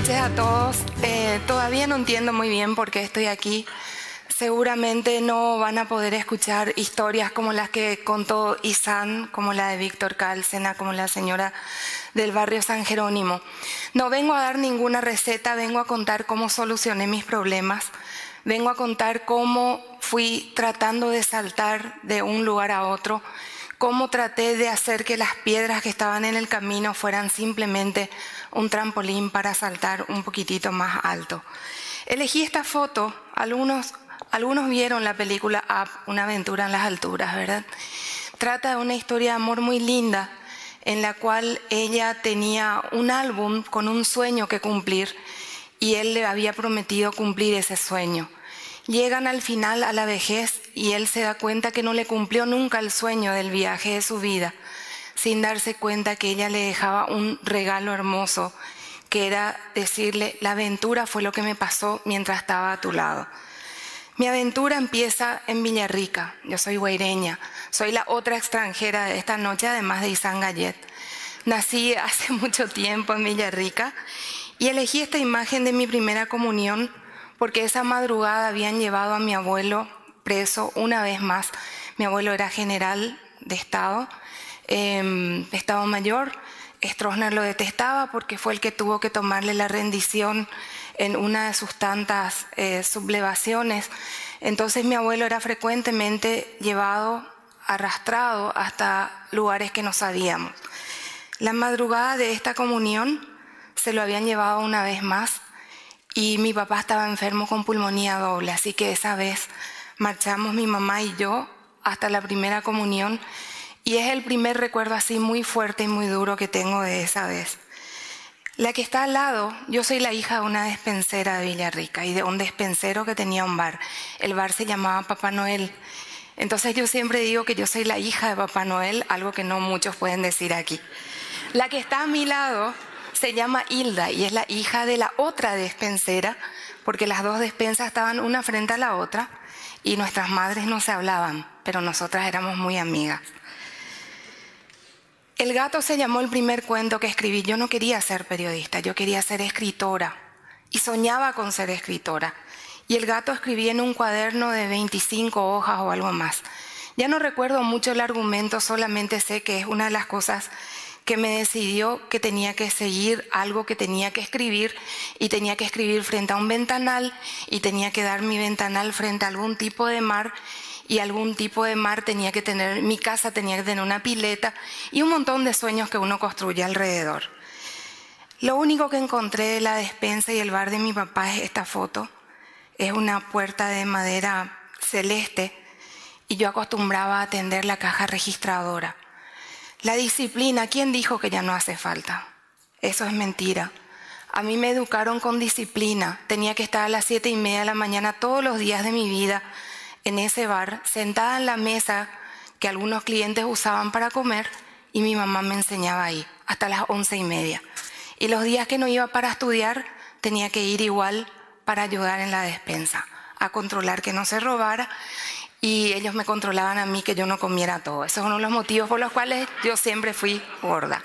noches a todos. Todavía no entiendo muy bien por qué estoy aquí. Seguramente no van a poder escuchar historias como las que contó Isan, como la de Víctor Cálcena, como la señora del barrio San Jerónimo. No vengo a dar ninguna receta, vengo a contar cómo solucioné mis problemas. Vengo a contar cómo fui tratando de saltar de un lugar a otro, cómo traté de hacer que las piedras que estaban en el camino fueran simplemente un trampolín para saltar un poquitito más alto. Elegí esta foto, algunos vieron la película Up, una aventura en las alturas, ¿verdad? Trata de una historia de amor muy linda en la cual ella tenía un álbum con un sueño que cumplir y él le había prometido cumplir ese sueño. Llegan al final a la vejez y él se da cuenta que no le cumplió nunca el sueño del viaje de su vida, sin darse cuenta que ella le dejaba un regalo hermoso, que era decirle: la aventura fue lo que me pasó mientras estaba a tu lado. Mi aventura empieza en Villarrica. Yo soy guaireña, soy la otra extranjera de esta noche, además de Isan Gallet. Nací hace mucho tiempo en Villarrica y elegí esta imagen de mi primera comunión porque esa madrugada habían llevado a mi abuelo preso una vez más. Mi abuelo era general de Estado Mayor. Stroessner lo detestaba porque fue el que tuvo que tomarle la rendición en una de sus tantas sublevaciones. Entonces mi abuelo era frecuentemente llevado, arrastrado hasta lugares que no sabíamos. La madrugada de esta comunión se lo habían llevado una vez más y mi papá estaba enfermo con pulmonía doble, así que esa vez marchamos mi mamá y yo hasta la primera comunión y es el primer recuerdo así muy fuerte y muy duro que tengo de esa vez. La que está al lado, yo soy la hija de una despensera de Villarrica y de un despensero que tenía un bar. El bar se llamaba Papá Noel. Entonces yo siempre digo que yo soy la hija de Papá Noel, algo que no muchos pueden decir aquí. La que está a mi lado se llama Hilda y es la hija de la otra despensera, porque las dos despensas estaban una frente a la otra y nuestras madres no se hablaban, pero nosotras éramos muy amigas. El gato se llamó el primer cuento que escribí. Yo no quería ser periodista, yo quería ser escritora y soñaba con ser escritora. Y el gato escribí en un cuaderno de 25 hojas o algo más. Ya no recuerdo mucho el argumento, solamente sé que es una de las cosas que me decidió que tenía que seguir algo que tenía que escribir y tenía que escribir frente a un ventanal y tenía que dar mi ventanal frente a algún tipo de mar y algún tipo de mar tenía que tener, mi casa tenía que tener una pileta y un montón de sueños que uno construye alrededor. Lo único que encontré de la despensa y el bar de mi papá es esta foto. Es una puerta de madera celeste y yo acostumbraba a atender la caja registradora. La disciplina, ¿quién dijo que ya no hace falta? Eso es mentira. A mí me educaron con disciplina. Tenía que estar a las 7:30 de la mañana todos los días de mi vida en ese bar, sentada en la mesa que algunos clientes usaban para comer y mi mamá me enseñaba ahí hasta las 11:30. Y los días que no iba para estudiar tenía que ir igual para ayudar en la despensa, a controlar que no se robara. Y ellos me controlaban a mí que yo no comiera todo. Esos son uno de los motivos por los cuales yo siempre fui gorda.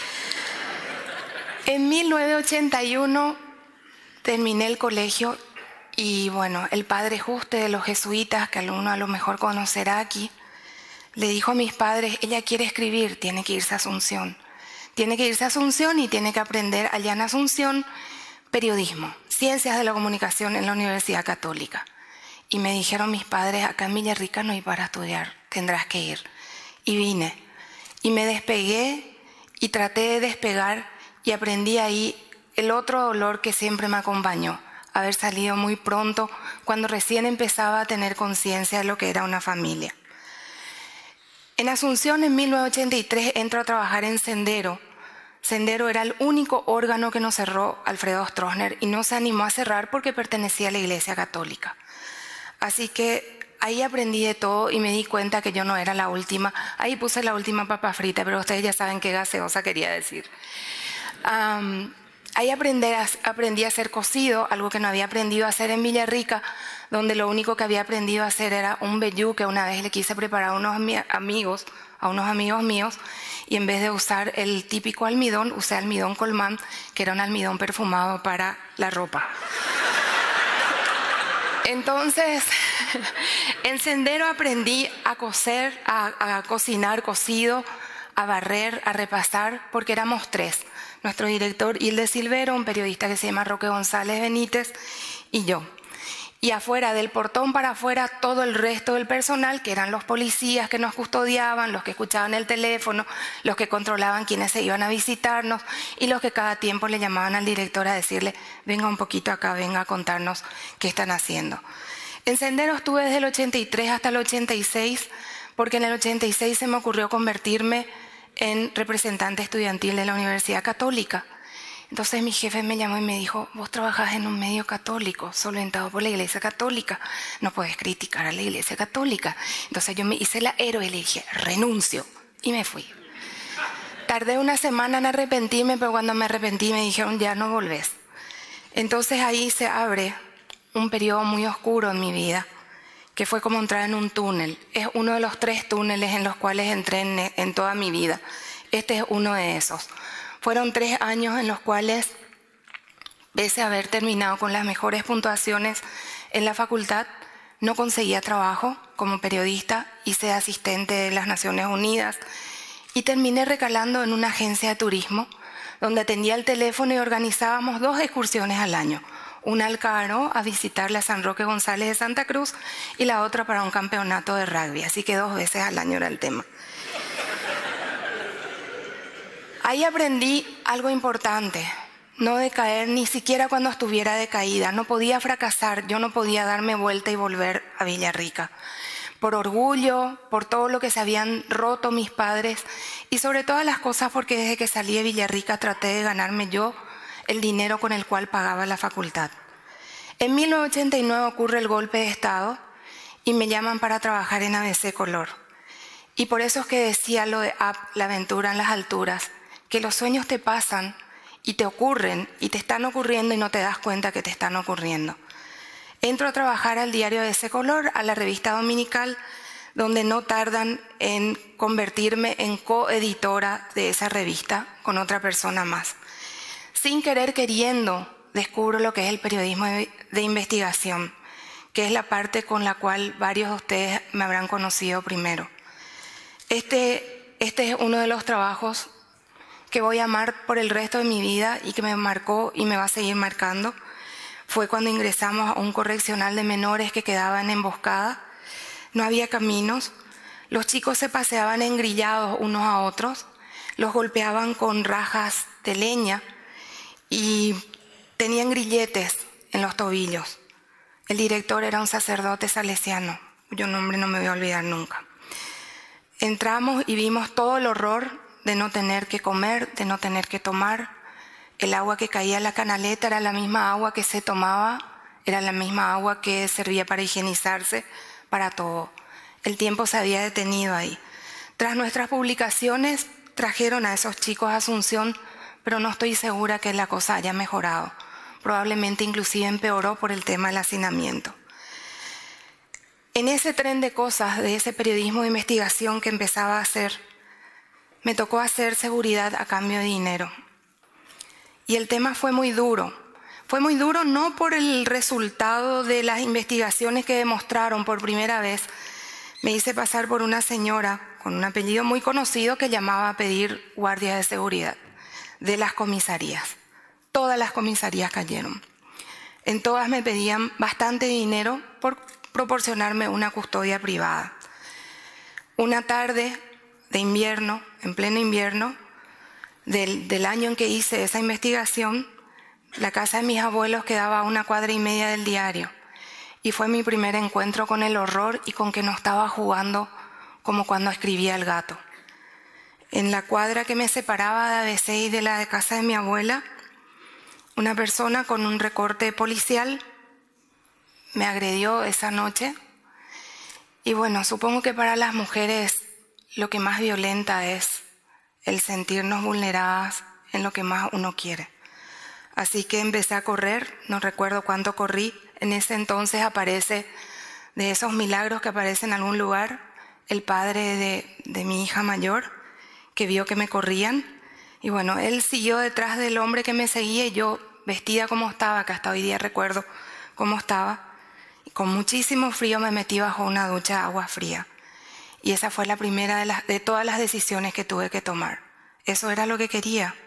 En 1981 terminé el colegio y bueno, el padre Juste de los jesuitas, que alguno a lo mejor conocerá aquí, le dijo a mis padres: ella quiere escribir, tiene que irse a Asunción. Tiene que irse a Asunción y tiene que aprender allá en Asunción periodismo, ciencias de la comunicación en la Universidad Católica. Y me dijeron mis padres: acá en Villarrica no hay para estudiar, tendrás que ir. Y vine. Y me despegué y traté de despegar y aprendí ahí el otro dolor que siempre me acompañó. Haber salido muy pronto, cuando recién empezaba a tener conciencia de lo que era una familia. En Asunción, en 1983, entro a trabajar en Sendero. Sendero era el único órgano que nos cerró Alfredo Stroessner y no se animó a cerrar porque pertenecía a la Iglesia Católica. Así que ahí aprendí de todo y me di cuenta que yo no era la última. Ahí puse la última papa frita, pero ustedes ya saben qué gaseosa quería decir. Ahí aprendí a hacer cocido, algo que no había aprendido a hacer en Villarrica, donde lo único que había aprendido a hacer era un vellú que una vez le quise preparar a unos amigos, a unos amigos míos y en vez de usar el típico almidón, usé almidón Colmán, que era un almidón perfumado para la ropa. Entonces, en Sendero aprendí a coser, a cocinar cocido, a barrer, a repasar, porque éramos 3. Nuestro director Hilde Silvero, un periodista que se llama Roque González Benítez y yo. Y afuera, del portón para afuera, todo el resto del personal, que eran los policías que nos custodiaban, los que escuchaban el teléfono, los que controlaban quiénes se iban a visitarnos y los que cada tiempo le llamaban al director a decirle, venga un poquito acá, venga a contarnos qué están haciendo. En Sendero estuve desde el 83 hasta el 86, porque en el 86 se me ocurrió convertirme en representante estudiantil de la Universidad Católica. Entonces mi jefe me llamó y me dijo, vos trabajás en un medio católico, solventado por la Iglesia Católica, no puedes criticar a la Iglesia Católica. Entonces yo me hice la héroe y le dije, renuncio, y me fui. Tardé una semana en arrepentirme, pero cuando me arrepentí me dijeron, ya no volvés. Entonces ahí se abre un periodo muy oscuro en mi vida, que fue como entrar en un túnel. Es uno de los 3 túneles en los cuales entré en toda mi vida. Este es uno de esos. Fueron 3 años en los cuales, pese a haber terminado con las mejores puntuaciones en la facultad, no conseguía trabajo como periodista, hice asistente de las Naciones Unidas y terminé recalando en una agencia de turismo donde atendía el teléfono y organizábamos 2 excursiones al año. Una al Caaró a visitar la San Roque González de Santa Cruz y la otra para un campeonato de rugby, así que 2 veces al año era el tema. Ahí aprendí algo importante, no decaer ni siquiera cuando estuviera decaída. No podía fracasar, yo no podía darme vuelta y volver a Villarrica. Por orgullo, por todo lo que se habían roto mis padres y sobre todas las cosas porque desde que salí de Villarrica traté de ganarme yo el dinero con el cual pagaba la facultad. En 1989 ocurre el golpe de Estado y me llaman para trabajar en ABC Color. Y por eso es que decía lo de Up, la aventura en las alturas, que los sueños te pasan y te ocurren y te están ocurriendo y no te das cuenta que te están ocurriendo. Entro a trabajar al diario ABC Color, a la revista dominical, donde no tardan en convertirme en coeditora de esa revista con otra persona más. Sin querer queriendo, descubro lo que es el periodismo de investigación, que es la parte con la cual varios de ustedes me habrán conocido primero. Este es uno de los trabajos que voy a amar por el resto de mi vida y que me marcó y me va a seguir marcando. Fue cuando ingresamos a un correccional de menores que quedaba en emboscada. No había caminos, los chicos se paseaban engrillados unos a otros, los golpeaban con rajas de leña y tenían grilletes en los tobillos. El director era un sacerdote salesiano, cuyo nombre no me voy a olvidar nunca. Entramos y vimos todo el horror de no tener que comer, de no tener que tomar. El agua que caía en la canaleta era la misma agua que se tomaba, era la misma agua que servía para higienizarse, para todo. El tiempo se había detenido ahí. Tras nuestras publicaciones trajeron a esos chicos a Asunción, pero no estoy segura que la cosa haya mejorado. Probablemente inclusive empeoró por el tema del hacinamiento. En ese tren de cosas, de ese periodismo de investigación que empezaba a hacer, me tocó hacer seguridad a cambio de dinero. Y el tema fue muy duro. Fue muy duro no por el resultado de las investigaciones que demostraron por primera vez. Me hice pasar por una señora con un apellido muy conocido que llamaba a pedir guardias de seguridad de las comisarías. Todas las comisarías cayeron. En todas me pedían bastante dinero por proporcionarme una custodia privada. Una tarde de invierno, en pleno invierno, del año en que hice esa investigación, la casa de mis abuelos quedaba a 1,5 cuadras del diario. Y fue mi primer encuentro con el horror y con que no estaba jugando como cuando escribía El gato. En la cuadra que me separaba de ABC y de la de casa de mi abuela, una persona con un recorte policial me agredió esa noche. Y bueno, supongo que para las mujeres lo que más violenta es el sentirnos vulneradas en lo que más uno quiere. Así que empecé a correr, no recuerdo cuánto corrí. En ese entonces aparece, de esos milagros que aparecen en algún lugar, el padre de mi hija mayor, que vio que me corrían. Y bueno, él siguió detrás del hombre que me seguía y yo, vestida como estaba, que hasta hoy día recuerdo cómo estaba, y con muchísimo frío me metí bajo una ducha de agua fría. Y esa fue la primera de todas las decisiones que tuve que tomar. Eso era lo que quería.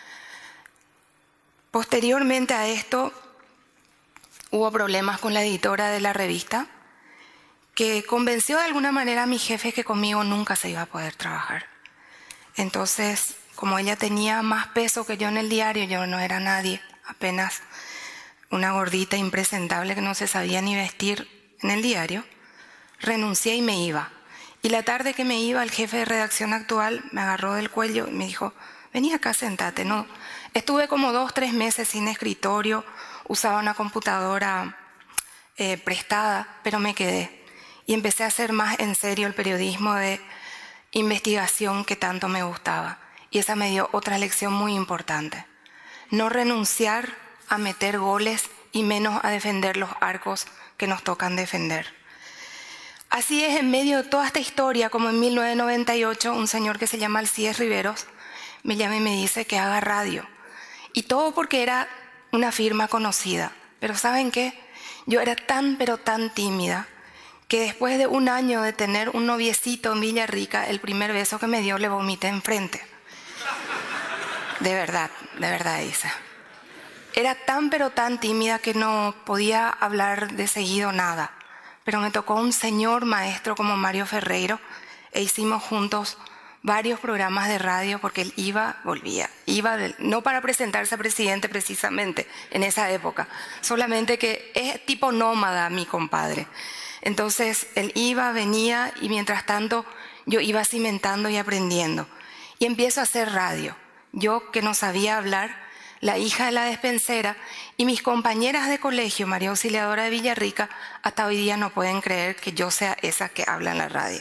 Posteriormente a esto, hubo problemas con la editora de la revista, que convenció de alguna manera a mi jefe que conmigo nunca se iba a poder trabajar. Entonces, como ella tenía más peso que yo en el diario, yo no era nadie, apenas una gordita impresentable que no se sabía ni vestir en el diario, renuncié y me iba. Y la tarde que me iba, el jefe de redacción actual me agarró del cuello y me dijo, vení acá, sentate. No, estuve como 2-3 meses sin escritorio, usaba una computadora prestada, pero me quedé. Y empecé a hacer más en serio el periodismo de investigación que tanto me gustaba. Y esa me dio otra lección muy importante. No renunciar a meter goles y menos a defender los arcos que nos tocan defender. Así es, en medio de toda esta historia, como en 1998, un señor que se llama Alcides Riveros me llama y me dice que haga radio. Y todo porque era una firma conocida. Pero ¿saben qué? Yo era tan, pero tan tímida, que después de 1 año de tener un noviecito en Villarrica, el primer beso que me dio le vomité enfrente. De verdad, Isa. Era tan, pero tan tímida que no podía hablar de seguido nada. Pero me tocó un señor maestro como Mario Ferreiro e hicimos juntos varios programas de radio porque él volvía, no para presentarse a presidente precisamente en esa época, solamente que es tipo nómada mi compadre. Entonces él iba, venía y mientras tanto yo iba cimentando y aprendiendo. Y empiezo a hacer radio. Yo que no sabía hablar, la hija de la despensera y mis compañeras de colegio, María Auxiliadora de Villarrica, hasta hoy día no pueden creer que yo sea esa que habla en la radio.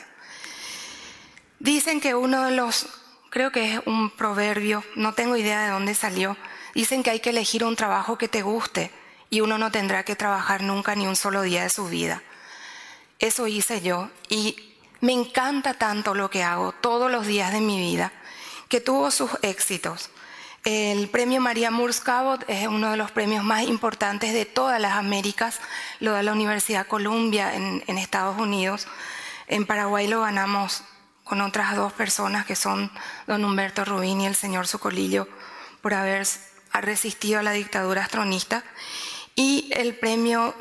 Dicen que creo que es un proverbio, no tengo idea de dónde salió, dicen que hay que elegir un trabajo que te guste y uno no tendrá que trabajar nunca ni un solo día de su vida. Eso hice yo y me encanta tanto lo que hago todos los días de mi vida, que tuvo sus éxitos. El premio María Moores Cabot es uno de los premios más importantes de todas las Américas, lo da la Universidad Columbia en Estados Unidos. En Paraguay lo ganamos con otras 2 personas que son don Humberto Rubín y el señor Socolillo por haber resistido a la dictadura astronista. Y el premio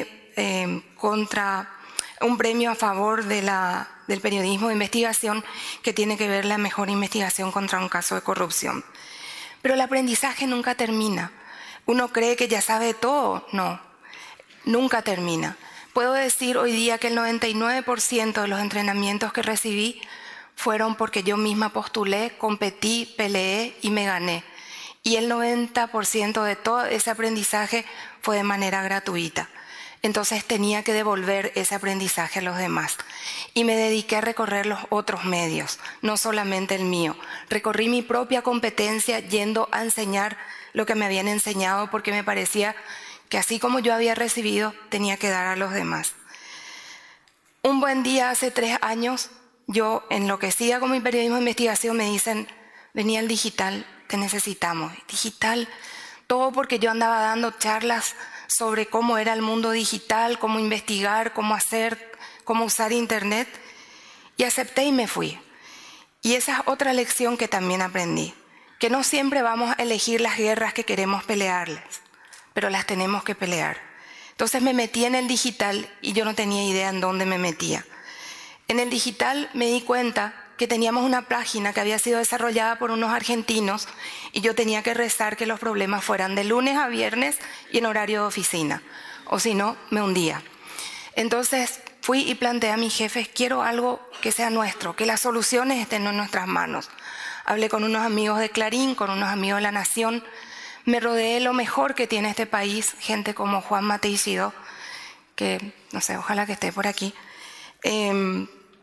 un premio a favor del periodismo de investigación que tiene que ver la mejor investigación contra un caso de corrupción. Pero el aprendizaje nunca termina. Uno cree que ya sabe todo. No, nunca termina. Puedo decir hoy día que el 99% de los entrenamientos que recibí fueron porque yo misma postulé, competí, peleé y me gané. Y el 90% de todo ese aprendizaje fue de manera gratuita. Entonces tenía que devolver ese aprendizaje a los demás. Y me dediqué a recorrer los otros medios, no solamente el mío. Recorrí mi propia competencia yendo a enseñar lo que me habían enseñado porque me parecía que así como yo había recibido, tenía que dar a los demás. Un buen día, hace 3 años, yo enloquecida con mi periodismo de investigación, me dicen, vení al digital, te necesitamos. Digital, todo porque yo andaba dando charlas sobre cómo era el mundo digital, cómo investigar, cómo usar internet, y acepté y me fui. Y esa es otra lección que también aprendí, que no siempre vamos a elegir las guerras que queremos pelearles, pero las tenemos que pelear. Entonces me metí en el digital y yo no tenía idea en dónde me metía. En el digital me di cuenta que teníamos una página que había sido desarrollada por unos argentinos y yo tenía que rezar que los problemas fueran de lunes a viernes y en horario de oficina, o si no, me hundía. Entonces fui y planteé a mis jefes, quiero algo que sea nuestro, que las soluciones estén en nuestras manos. Hablé con unos amigos de Clarín, con unos amigos de La Nación, me rodeé de lo mejor que tiene este país, gente como Juan Mateixido, que no sé, ojalá que esté por aquí,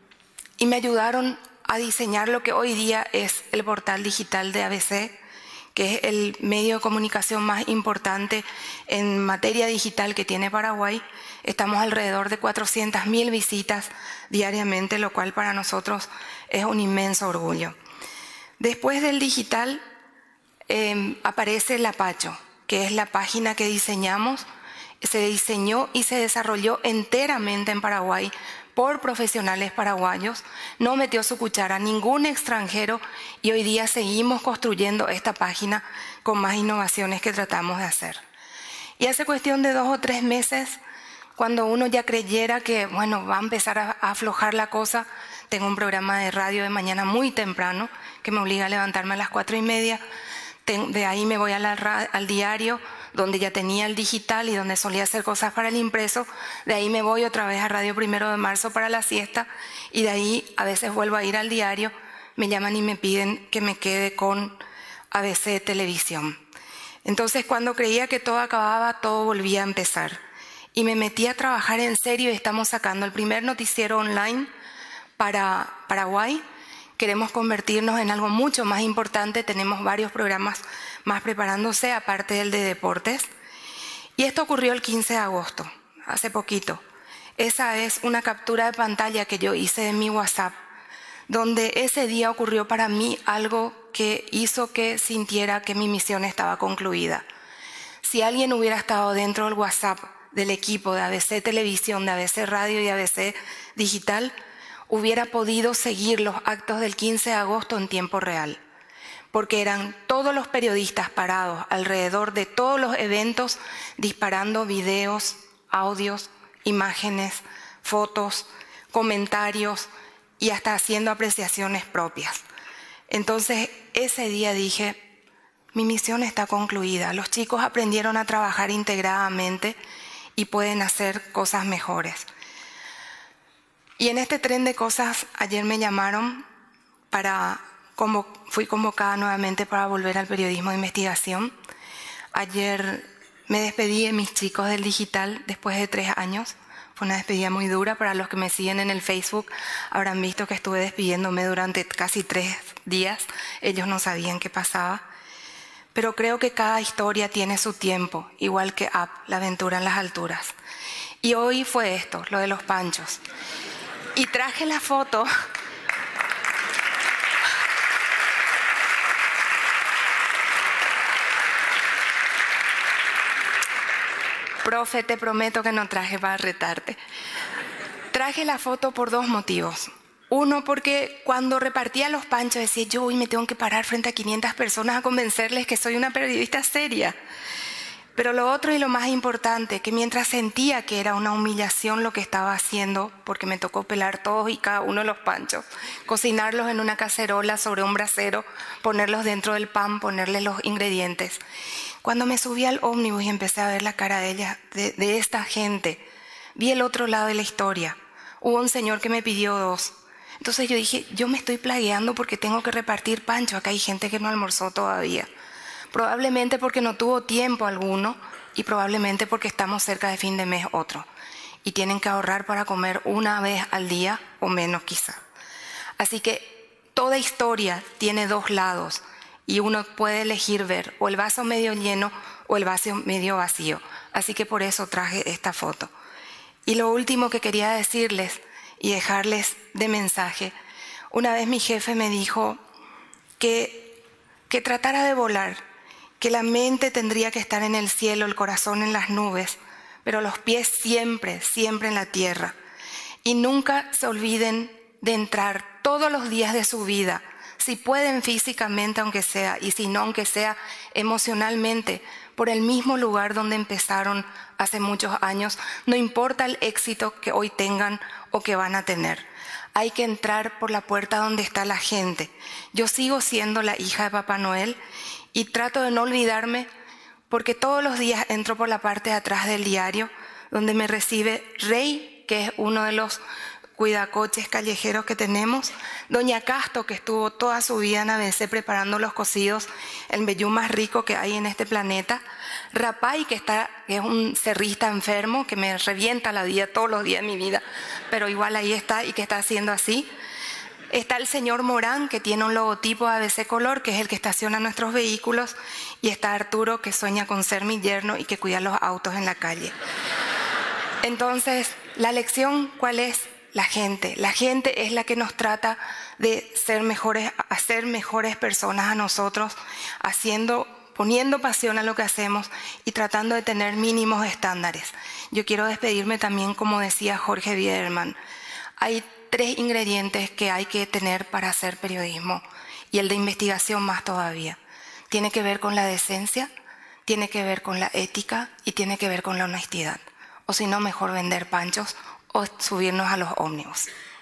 y me ayudaron a diseñar lo que hoy día es el portal digital de ABC, que es el medio de comunicación más importante en materia digital que tiene Paraguay. Estamos alrededor de 400.000 visitas diariamente, lo cual para nosotros es un inmenso orgullo. Después del digital aparece La Pacho, que es la página que diseñamos. Se diseñó y se desarrolló enteramente en Paraguay por profesionales paraguayos, no metió su cuchara ningún extranjero y hoy día seguimos construyendo esta página con más innovaciones que tratamos de hacer. Y hace cuestión de 2 o 3 meses, cuando uno ya creyera que, bueno, va a empezar a aflojar la cosa, tengo un programa de radio de mañana muy temprano que me obliga a levantarme a las 4:30, de ahí me voy al diario, donde ya tenía el digital y donde solía hacer cosas para el impreso. De ahí me voy otra vez a Radio 1 de Marzo para la siesta y de ahí a veces vuelvo a ir al diario, me llaman y me piden que me quede con ABC Televisión. Entonces cuando creía que todo acababa, todo volvía a empezar. Y me metí a trabajar en serio y estamos sacando el primer noticiero online para Paraguay. Queremos convertirnos en algo mucho más importante, tenemos varios programas más preparándose, aparte del de deportes. Y esto ocurrió el 15 de agosto, hace poquito. Esa es una captura de pantalla que yo hice de mi WhatsApp, donde ese día ocurrió para mí algo que hizo que sintiera que mi misión estaba concluida. Si alguien hubiera estado dentro del WhatsApp del equipo de ABC Televisión, de ABC Radio y ABC Digital, hubiera podido seguir los actos del 15 de agosto en tiempo real, porque eran todos los periodistas parados alrededor de todos los eventos, disparando videos, audios, imágenes, fotos, comentarios y hasta haciendo apreciaciones propias. Entonces, ese día dije, mi misión está concluida, los chicos aprendieron a trabajar integradamente y pueden hacer cosas mejores. Y en este tren de cosas, ayer me llamaron fui convocada nuevamente para volver al periodismo de investigación. Ayer me despedí de mis chicos del digital después de 3 años. Fue una despedida muy dura. Para los que me siguen en el Facebook habrán visto que estuve despidiéndome durante casi 3 días. Ellos no sabían qué pasaba. Pero creo que cada historia tiene su tiempo, igual que Up, la aventura en las alturas. Y hoy fue esto, lo de los panchos. Y traje la foto. Profe, te prometo que no traje para retarte. Traje la foto por 2 motivos. Uno, porque cuando repartía los panchos decía, yo hoy me tengo que parar frente a 500 personas a convencerles que soy una periodista seria. Pero lo otro y lo más importante, que mientras sentía que era una humillación lo que estaba haciendo, porque me tocó pelar todos y cada uno de los panchos, cocinarlos en una cacerola sobre un brasero, ponerlos dentro del pan, ponerles los ingredientes. Cuando me subí al ómnibus y empecé a ver la cara de esta gente, vi el otro lado de la historia. Hubo un señor que me pidió 2. Entonces yo dije, yo me estoy plagueando porque tengo que repartir pancho. Acá hay gente que no almorzó todavía. Probablemente porque no tuvo tiempo alguno y probablemente porque estamos cerca de fin de mes otro. Y tienen que ahorrar para comer una vez al día o menos quizá. Así que toda historia tiene 2 lados y uno puede elegir ver o el vaso medio lleno o el vaso medio vacío. Así que por eso traje esta foto. Y lo último que quería decirles y dejarles de mensaje, una vez mi jefe me dijo que tratara de volar, que la mente tendría que estar en el cielo, el corazón en las nubes, pero los pies siempre, siempre en la tierra. Y nunca se olviden de entrar todos los días de su vida, si pueden físicamente aunque sea, y si no aunque sea emocionalmente, por el mismo lugar donde empezaron hace muchos años, no importa el éxito que hoy tengan o que van a tener. Hay que entrar por la puerta donde está la gente. Yo sigo siendo la hija de Papá Noel y trato de no olvidarme porque todos los días entro por la parte de atrás del diario donde me recibe Rey, que es uno de los cuidacoches callejeros que tenemos, Doña Casto, que estuvo toda su vida en ABC preparando los cocidos, el mbejú más rico que hay en este planeta, Rapay, que es un cerrista enfermo que me revienta la vida todos los días de mi vida, pero igual ahí está y que está haciendo así, Está el señor Morán, que tiene un logotipo ABC Color, que es el que estaciona nuestros vehículos. Y está Arturo, que sueña con ser mi yerno y que cuida los autos en la calle. Entonces, la lección, ¿cuál es? La gente. La gente es la que nos trata de ser mejores, hacer mejores personas a nosotros, poniendo pasión a lo que hacemos y tratando de tener mínimos estándares. Yo quiero despedirme también, como decía Jorge Biederman. Hay 3 ingredientes que hay que tener para hacer periodismo, y el de investigación más todavía. Tiene que ver con la decencia, tiene que ver con la ética y tiene que ver con la honestidad. O si no, mejor vender panchos o subirnos a los ómnibus.